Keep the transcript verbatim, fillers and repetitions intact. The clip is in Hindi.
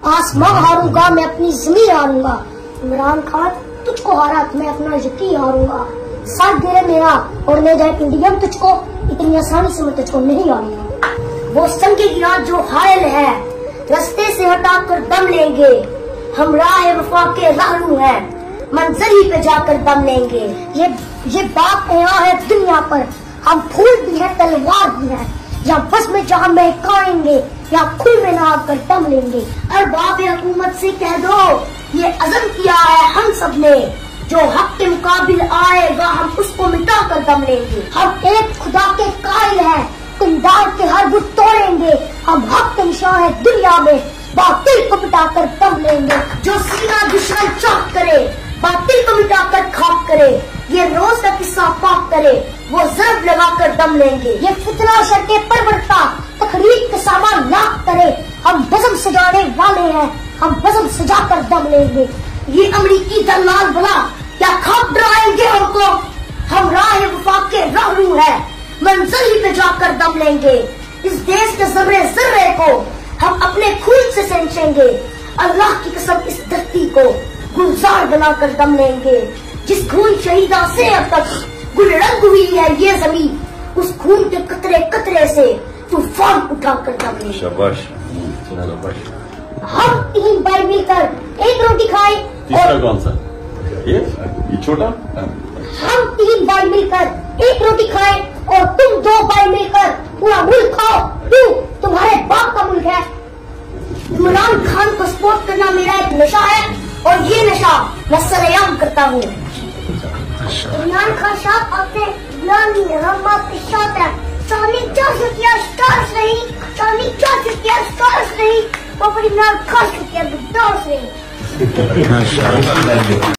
आसमां हारूंगा, मैं अपनी जमीन हारूंगा। इमरान खान तुझको हारा तो मैं अपना यकीन हारूंगा। साथ गिरे मेरा और ले जाए इंडियम तुझको, इतनी आसानी से मैं तुझको नहीं हारूंगा। वो संग गिरा जो हायल है, रास्ते से हटाकर दम लेंगे। हम राह वफा के राहरू हैं, मंजिल ही पे जाकर दम लेंगे। ये ये बात यहाँ है दुनिया पर, हम फूल भी है तलवार भी है। या बस में जहाँ महकाएंगे या खून में नहा कर दम लेंगे। अरबाब हुकूमत से कह दो ये अज़म किया है हम सब ने, जो हक के मुकाबिल आएगा हम उसको मिटा कर दम लेंगे। हम एक खुदा के कायल हैं, किरदार के हर बुत तोड़ेंगे। हम हक के निशान है दुनिया में, बातिल को मिटाकर दम लेंगे। जो सीना दुश्मन चाक करे, बातिल को मिटाकर खाक करे। ये रोज का किस्सा पाक करे, वो जरब लगाकर दम लेंगे। ये फितना शर्ते परवरता तकरीब के सामान लाख करे। हम बज़म सजाने वाले हैं, हम बज़म सजाकर दम लेंगे। ये अमरीकी दलाल बला क्या खाक डराएंगे हमको। हम राह वफा के राहरू है, मंजिल ही पे जाकर दम लेंगे। इस देश के जर्रे जर्रे को हम अपने खून से सेंचेंगे। अल्लाह की कसम इस धरती को गुलजार बनाकर दम लेंगे। जिस खून शहीदा से अब तक गुलरंग हुई है ये जमीन, उस खून के कतरे कतरे से तूफान उठाकर दम लेंगे। शाबाश, शाबाश। हम तीन भाई मिलकर एक रोटी खाए। तीसरा कौन सा? ये ये छोटा। हम तीन भाई मिलकर एक रोटी खाए और तुम दो भाई मिलकर पूरा मुल्क खाओ। क्यों? तुम्हारे बाप का मुल्क है। इमरान खान को सपोर्ट करना मेरा एक नशा है और ये नशा मैं सरेआम करता हूँ। इमरान खान साहब आपने बुलानी हम आपके साथ है। चांदी चार सौ किया स्टार्स नहीं, चांदी चार सौ किया स्टार्स नहीं, वो बड़ी इमरान खान से किया स्टार्स नहीं।